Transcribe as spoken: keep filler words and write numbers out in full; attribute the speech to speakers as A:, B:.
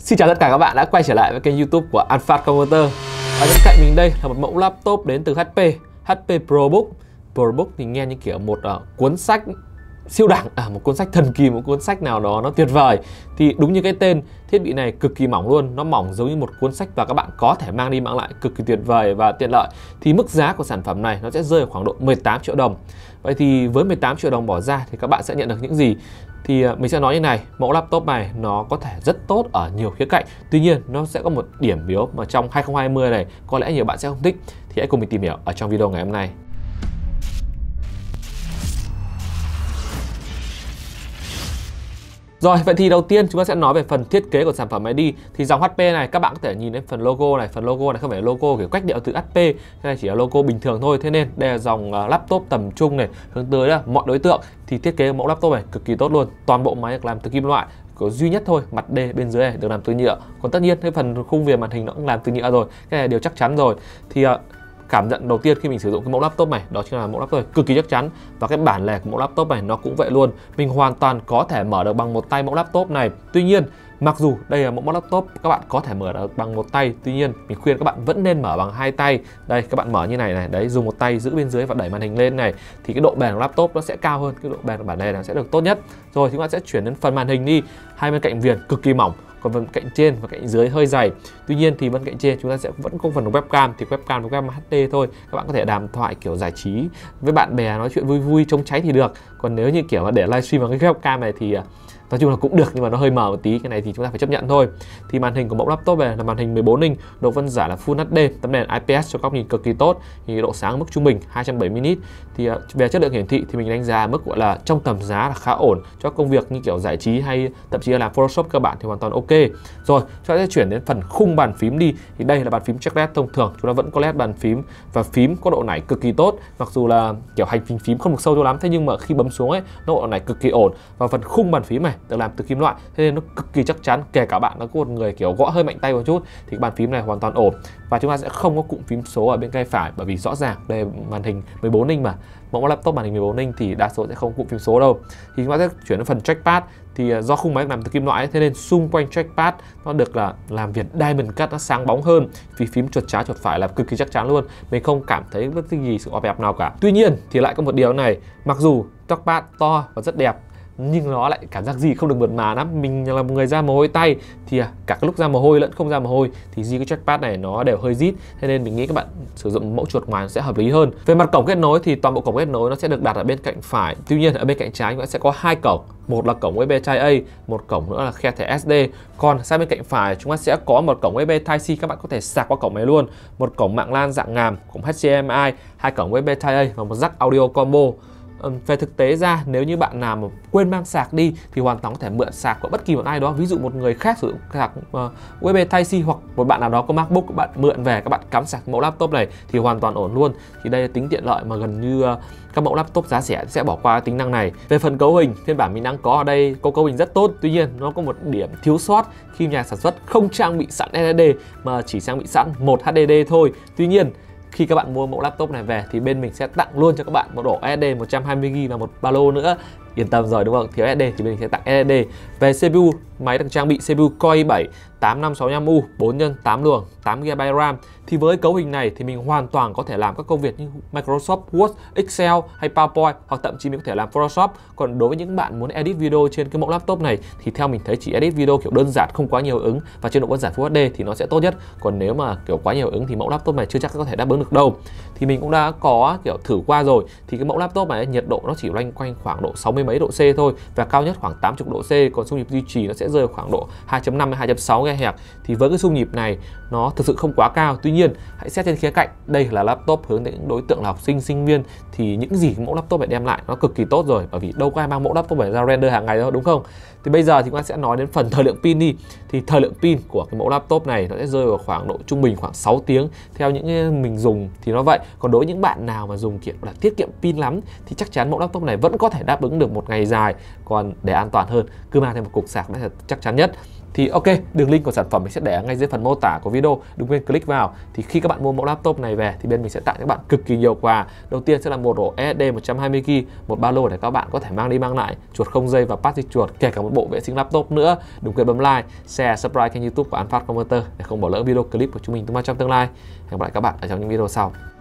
A: Xin chào tất cả các bạn đã quay trở lại với kênh YouTube của Anfast Converter. Ở bên cạnh mình đây là một mẫu laptop đến từ hát pê, hát pê ProBook. ProBook thì nghe như kiểu một uh, cuốn sách siêu đẳng, à, một cuốn sách thần kỳ, một cuốn sách nào đó nó tuyệt vời. Thì đúng như cái tên, thiết bị này cực kỳ mỏng luôn, nó mỏng giống như một cuốn sách và các bạn có thể mang đi mang lại cực kỳ tuyệt vời và tiện lợi. Thì mức giá của sản phẩm này nó sẽ rơi ở khoảng độ mười tám triệu đồng. Vậy thì với mười tám triệu đồng bỏ ra thì các bạn sẽ nhận được những gì? Thì mình sẽ nói như này, mẫu laptop này nó có thể rất tốt ở nhiều khía cạnh. Tuy nhiên nó sẽ có một điểm yếu mà trong hai không hai không này có lẽ nhiều bạn sẽ không thích. Thì hãy cùng mình tìm hiểu ở trong video ngày hôm nay. Rồi, vậy thì đầu tiên chúng ta sẽ nói về phần thiết kế của sản phẩm này đi. Thì dòng hát pê này các bạn có thể nhìn thấy phần logo này, phần logo này không phải là logo kiểu cách điệu từ hát pê, cái này chỉ là logo bình thường thôi. Thế nên đây là dòng laptop tầm trung này, hướng tới là mọi đối tượng. Thì thiết kế mẫu laptop này cực kỳ tốt luôn. Toàn bộ máy được làm từ kim loại, có duy nhất thôi, mặt D bên dưới này được làm từ nhựa. Còn tất nhiên cái phần khung viền màn hình nó cũng làm từ nhựa rồi, cái này là điều chắc chắn rồi. Thì cảm nhận đầu tiên khi mình sử dụng cái mẫu laptop này đó chính là mẫu laptop này cực kỳ chắc chắn, và cái bản lề của mẫu laptop này nó cũng vậy luôn. Mình hoàn toàn có thể mở được bằng một tay mẫu laptop này. Tuy nhiên mặc dù đây là mẫu laptop các bạn có thể mở được bằng một tay, tuy nhiên mình khuyên các bạn vẫn nên mở bằng hai tay. Đây, các bạn mở như này này, đấy, dùng một tay giữ bên dưới và đẩy màn hình lên này, thì cái độ bền của laptop nó sẽ cao hơn, cái độ bền của bản lề nó sẽ được tốt nhất. Rồi chúng ta sẽ chuyển đến phần màn hình đi. Hai bên cạnh viền cực kỳ mỏng, còn phần cạnh trên và cạnh dưới hơi dày. Tuy nhiên thì bên cạnh trên chúng ta sẽ vẫn có phần webcam, thì webcam webcam hát đê thôi. Các bạn có thể đàm thoại kiểu giải trí với bạn bè, nói chuyện vui vui chống cháy thì được. Còn nếu như kiểu để livestream bằng cái webcam này thì nói chung là cũng được, nhưng mà nó hơi mờ một tí, cái này thì chúng ta phải chấp nhận thôi. Thì màn hình của mẫu laptop này là màn hình mười bốn inch, độ phân giải là Full hát đê, tấm nền i pê ét cho góc nhìn cực kỳ tốt, thì độ sáng mức trung bình hai trăm bảy mươi nit. Thì về chất lượng hiển thị thì mình đánh giá mức gọi là trong tầm giá là khá ổn cho công việc như kiểu giải trí hay thậm chí là làm Photoshop cơ bản thì hoàn toàn ok. Rồi chúng ta sẽ chuyển đến phần khung bàn phím đi. Thì đây là bàn phím check led thông thường, chúng ta vẫn có led bàn phím và phím có độ nảy cực kỳ tốt. Mặc dù là kiểu hành trình phím không được sâu cho lắm, thế nhưng mà khi bấm xuống ấy nó độ nảy cực kỳ ổn. Và phần khung bàn phím này được làm từ kim loại, thế nên nó cực kỳ chắc chắn, kể cả bạn nó có một người kiểu gõ hơi mạnh tay một chút thì bàn phím này hoàn toàn ổn. Và chúng ta sẽ không có cụm phím số ở bên tay phải, bởi vì rõ ràng đây màn hình mười bốn inch mà, mẫu laptop màn hình mười bốn inch thì đa số sẽ không có cụm phím số đâu. Thì chúng ta sẽ chuyển đến phần trackpad. Thì do khung máy làm từ kim loại ấy, thế nên xung quanh trackpad nó được là làm viền diamond cut, nó sáng bóng hơn. Vì phím chuột trái chuột phải là cực kỳ chắc chắn luôn, mình không cảm thấy bất kỳ gì sự ọp ẹp nào cả. Tuy nhiên thì lại có một điều này, mặc dù trackpad to và rất đẹp nhưng nó lại cảm giác gì không được mượt mà lắm. Mình là một người ra mồ hôi tay thì cả cái lúc ra mồ hôi lẫn không ra mồ hôi thì di cái trackpad này nó đều hơi rít, thế nên mình nghĩ các bạn sử dụng mẫu chuột ngoài nó sẽ hợp lý hơn. Về mặt cổng kết nối thì toàn bộ cổng kết nối nó sẽ được đặt ở bên cạnh phải, tuy nhiên ở bên cạnh trái chúng ta sẽ có hai cổng, một là cổng u ét bê Type A, một cổng nữa là khe thẻ ét đê. Còn sang bên cạnh phải chúng ta sẽ có một cổng u ét bê Type C, các bạn có thể sạc qua cổng này luôn, một cổng mạng LAN dạng ngàm, cổng hát đê em i, hai cổng u ét bê Type A và một jack audio combo. Về thực tế ra, nếu như bạn nào mà quên mang sạc đi thì hoàn toàn có thể mượn sạc của bất kỳ một ai đó, ví dụ một người khác sử dụng sạc uh, u ét bê Type C, hoặc một bạn nào đó có MacBook, các bạn mượn về các bạn cắm sạc mẫu laptop này thì hoàn toàn ổn luôn. Thì đây là tính tiện lợi mà gần như uh, các mẫu laptop giá rẻ sẽ bỏ qua tính năng này. Về phần cấu hình, phiên bản mình đang có ở đây có cấu hình rất tốt, tuy nhiên nó có một điểm thiếu sót khi nhà sản xuất không trang bị sẵn ét ét đê mà chỉ trang bị sẵn một hát đê đê thôi. Tuy nhiên khi các bạn mua mẫu laptop này về thì bên mình sẽ tặng luôn cho các bạn một ổ ét ét đê một trăm hai mươi gi ga bai và một ba lô nữa. Yên tâm rồi đúng không? Thiếu ét ét đê thì bên mình sẽ tặng ét ét đê. Về xê pê u, máy được trang bị xê pê u Core i bảy tám năm sáu lăm U, bốn nhân tám luồng, tám gi ga bai RAM. Thì với cấu hình này thì mình hoàn toàn có thể làm các công việc như Microsoft Word, Excel hay PowerPoint, hoặc thậm chí mình có thể làm Photoshop. Còn đối với những bạn muốn edit video trên cái mẫu laptop này thì theo mình thấy chỉ edit video kiểu đơn giản, không quá nhiều ứng và trên độ phân giải Full hát đê thì nó sẽ tốt nhất. Còn nếu mà kiểu quá nhiều ứng thì mẫu laptop này chưa chắc có thể đáp ứng được đâu. Thì mình cũng đã có kiểu thử qua rồi, thì cái mẫu laptop này nhiệt độ nó chỉ loanh quanh khoảng độ sáu mươi mấy độ C thôi, và cao nhất khoảng tám mươi độ C, còn xung nhịp duy trì nó sẽ rơi khoảng độ hai chấm năm đến hai chấm sáu GHz. Thì với cái xung nhịp này nó thực sự không quá cao. Tuy nhiên hãy xét trên khía cạnh, đây là laptop hướng đến những đối tượng là học sinh, sinh viên, thì những gì cái mẫu laptop này đem lại nó cực kỳ tốt rồi, bởi vì đâu có ai mang mẫu laptop này ra render hàng ngày đâu, đúng không? Thì bây giờ thì chúng ta sẽ nói đến phần thời lượng pin đi. Thì thời lượng pin của cái mẫu laptop này nó sẽ rơi vào khoảng độ trung bình khoảng sáu tiếng, theo những mình dùng thì nó vậy. Còn đối với những bạn nào mà dùng kiểu là tiết kiệm pin lắm thì chắc chắn mẫu laptop này vẫn có thể đáp ứng được một ngày dài. Còn để an toàn hơn, cứ mang thêm một cục sạc, đó là chắc chắn nhất. Thì ok, đường link của sản phẩm mình sẽ để ngay dưới phần mô tả của video, đừng quên click vào. Thì khi các bạn mua mẫu laptop này về thì bên mình sẽ tặng các bạn cực kỳ nhiều quà. Đầu tiên sẽ là một ổ ét ét đê một trăm hai mươi gi ga bai, một ba lô để các bạn có thể mang đi mang lại, chuột không dây và pad di chuột, kể cả một bộ vệ sinh laptop nữa. Đừng quên bấm like, share, subscribe kênh YouTube của An Phát Converter để không bỏ lỡ video clip của chúng mình trong tương lai. Hẹn gặp lại các bạn ở trong những video sau.